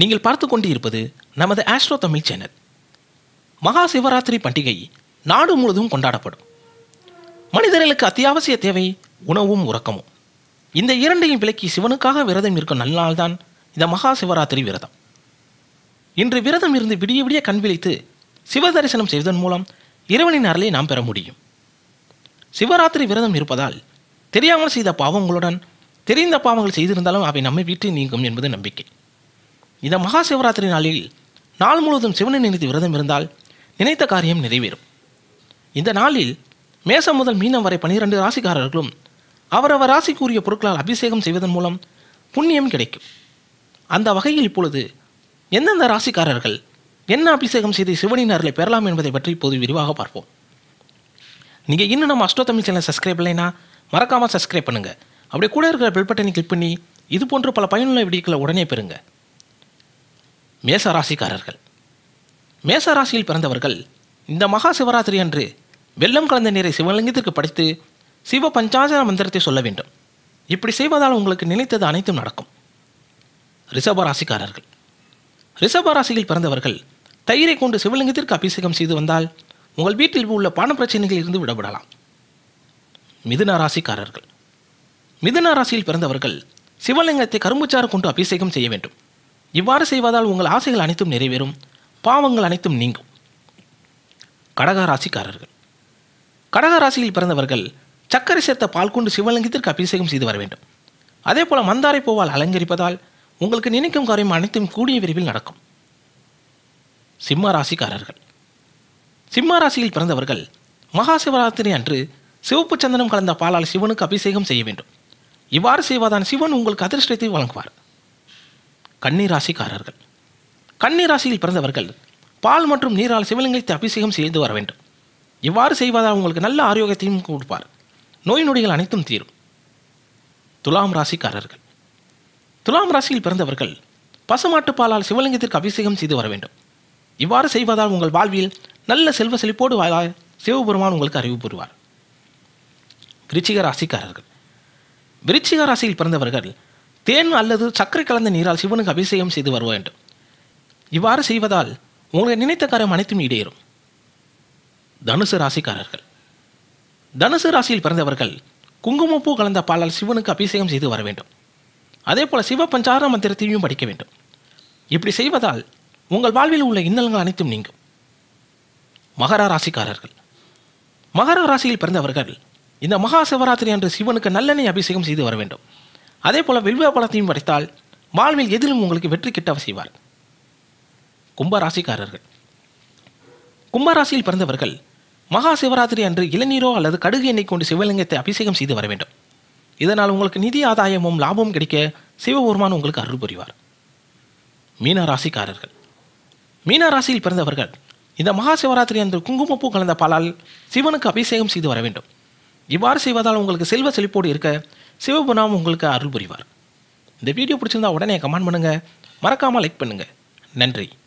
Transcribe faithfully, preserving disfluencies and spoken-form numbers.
நீங்கள் பார்த்து கொண்டு இருப்பது நமது ஆஸ்ட்ரோ தமிழ் சேனல். மகா சிவராத்திரி பண்டிகை நாடு முழுவதும் கொண்டாடப்படும். மனிதர்களுக்கு அத்தியாவசிய தேவை உணவும் உறக்கமும். இந்த இரண்டையும் விலக்கி சிவனுக்காக விரதம் இருக்கும் நல்நாள்தான் இந்த மகா சிவராத்திரி விரதம். இன்று விரதம் இருந்து விடிய விடிய கண் விழித்து சிவ தரிசனம் செய்வதன் மூலம் இறைவனின் அருளை நாம் பெற முடியும். சிவராத்திரி விரதம் இருப்பதால் தெரியாமல் செய்த பாவங்களுடன் தெரிந்த பாவங்கள் செய்திருந்தாலும் அவை நம்மை விட்டு நீங்கும் என்பது நம்பிக்கை. இந்த மகா சிவராத்திரி நாளில் நாள் முழுவதும் சிவனை நினைத்து விரதம் இருந்தால் நினைத்த காரியம் நிறைவேறும். இந்த நாளில் மேசம் முதல் மீனம் வரை பனிரெண்டு ராசிக்காரர்களும் அவரவர் ராசிக்குரிய பொருட்களால் அபிஷேகம் செய்வதன் மூலம் புண்ணியம் கிடைக்கும். அந்த வகையில் இப்பொழுது எந்தெந்த ராசிக்காரர்கள் என்ன அபிஷேகம் செய்து சிவனின் அருளை பெறலாம் என்பதை பற்றி இப்போது விரிவாக பார்ப்போம். நீங்கள் இன்னும் நம்ம அஸ்ட்ரோ தமிழ் சேனல் சப்ஸ்கிரைப் இல்லைன்னா மறக்காமல் சப்ஸ்கிரைப் பண்ணுங்கள். அப்படியே கூட இருக்கிற பெல் பட்டனை கிளிக் பண்ணி இது போன்ற பல பயனுள்ள வீடியோக்களை உடனே பெறுங்க. மேச ராசிக்காரர்கள். மேச ராசியில் பிறந்தவர்கள் இந்த மகா சிவராத்திரி அன்று வெள்ளம் கலந்த நீரை சிவலிங்கத்திற்கு படைத்து சிவ பஞ்சாசர மந்திரத்தை சொல்ல வேண்டும். இப்படி செய்வதால் உங்களுக்கு நினைத்தது அனைத்தும் நடக்கும். ரிஷப ராசிக்காரர்கள். ரிஷப ராசியில் பிறந்தவர்கள் தயிரை கொண்டு சிவலிங்கத்திற்கு அபிஷேகம் செய்து வந்தால் உங்கள் வீட்டில் உள்ள பண பிரச்சனைகளில் இருந்து விடப்படலாம். மிதுன ராசிக்காரர்கள். மிதுன ராசியில் பிறந்தவர்கள் சிவலிங்கத்தை கரும்புச்சாறு கொண்டு அபிஷேகம் செய்ய வேண்டும். இவ்வாறு செய்வதால் உங்கள் ஆசைகள் அனைத்தும் நிறைவேறும், பாவங்கள் அனைத்தும் நீங்கும். கடக ராசிக்காரர்கள். கடக ராசியில் பிறந்தவர்கள் சர்க்கரை சேர்த்த பால் கொண்டு சிவலிங்கத்திற்கு அபிஷேகம் செய்து வர வேண்டும். அதே போல மந்தாரை பூவால் அலங்கரிப்பதால் உங்களுக்கு நினைக்கும் காரியம் அனைத்தும் கூடிய விரைவில் நடக்கும். சிம்ம ராசிக்காரர்கள். சிம்ம ராசியில் பிறந்தவர்கள் மகா சிவராத்திரி அன்று சிவப்பு சந்தனம் கலந்த பாலால் சிவனுக்கு அபிஷேகம் செய்ய வேண்டும். இவ்வாறு செய்வதால் சிவன் உங்களுக்கு அதிர்ஷ்டத்தை வழங்குவார். கன்னி ராசிக்காரர்கள். கன்னி ராசியில் பிறந்தவர்கள் பால் மற்றும் நீரால் சிவலிங்கத்தை அபிஷேகம் செய்து வர வேண்டும். இவ்வாறு செய்வதால் உங்களுக்கு நல்ல ஆரோக்கியத்தையும் கொடுப்பார். நோய் நொடிகள் அனைத்தும் தீரும். துலாம் ராசிக்காரர்கள். துலாம் ராசியில் பிறந்தவர்கள் பசுமாட்டு பாலால் சிவலிங்கத்திற்கு அபிஷேகம் செய்து வர வேண்டும். இவ்வாறு செய்வதால் உங்கள் வாழ்வில் நல்ல செல்வ செழிப்போடு வாழ சிவபெருமான் உங்களுக்கு அறிவு புரிவார். விருச்சிக ராசிக்காரர்கள். விருச்சிக ராசியில் பிறந்தவர்கள் தேன் அல்லது சர்க்கரை கலந்த நீரால் சிவனுக்கு அபிஷேகம் செய்து வர வேண்டும். இவ்வாறு செய்வதால் உங்களை நினைத்த காரியம் அனைத்தும் ஈடேறும். தனுசு ராசிக்காரர்கள். தனுசு ராசியில் பிறந்தவர்கள் குங்குமப்பூ கலந்த பாலால் சிவனுக்கு அபிஷேகம் செய்து வர வேண்டும். அதே போல சிவ பஞ்சார மந்திரத்தையும் படிக்க வேண்டும். இப்படி செய்வதால் உங்கள் வாழ்வில் உள்ள இன்னல்கள் அனைத்தும் நீங்கும். மகர ராசிக்காரர்கள். மகர ராசியில் பிறந்தவர்கள் இந்த மகா சிவராத்திரி அன்று சிவனுக்கு நல்லெண்ணெய் அபிஷேகம் செய்து வர வேண்டும். அதே போல வில்வ பழத்தையும் படைத்தால் வாழ்வில் எதிலும் உங்களுக்கு வெற்றி கிட்ட செய்வார். கும்பராசிக்காரர்கள். கும்பராசியில் பிறந்தவர்கள் மகா சிவராத்திரி அன்று இளநீரோ அல்லது கடுகு எண்ணெய் கொண்டு சிவலிங்கத்தை அபிஷேகம் செய்து வர வேண்டும். இதனால் உங்களுக்கு நிதி ஆதாயமும் லாபமும் கிடைக்க சிவபெருமான் உங்களுக்கு அருள் புரிவார். மீன ராசிக்காரர்கள். மீன ராசியில் பிறந்தவர்கள் இந்த மகா சிவராத்திரி அன்று குங்குமப்பூ கலந்த பாலால் சிவனுக்கு அபிஷேகம் செய்து வர வேண்டும். இவ்வாறு செய்வதால் உங்களுக்கு செல்வ செழிப்போடு இருக்க சிவபெருமான் உங்களுக்கு அருள் புரிவார். இந்த வீடியோ பிடிச்சிருந்தா உடனே கமெண்ட் பண்ணுங்கள், மறக்காமல் லைக் பண்ணுங்கள். நன்றி.